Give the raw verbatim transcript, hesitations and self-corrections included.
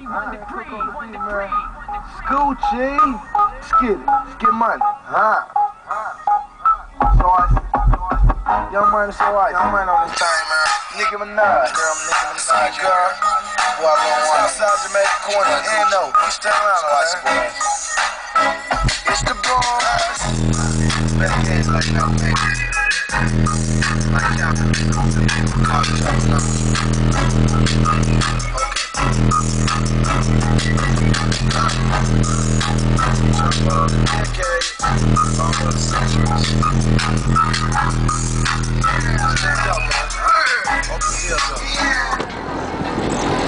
Scoochie, skid it, skid money, huh? So icy, young money, so icy, young money on this thing, man. Nicki Minaj, girl, I'm Nicki Minaj, girl. Boy, I don't want Southside Jamaica corner, and no, East Carolina, boy. It's the boys. Better days like now, baby. Like y'all, call it something up. Okay. Almost centuries. Stand up, man. Open the ears up.